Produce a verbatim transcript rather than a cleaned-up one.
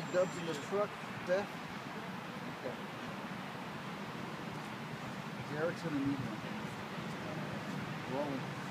Dubs in the truck, Beth. Okay. Derek's in the medium. Rolling.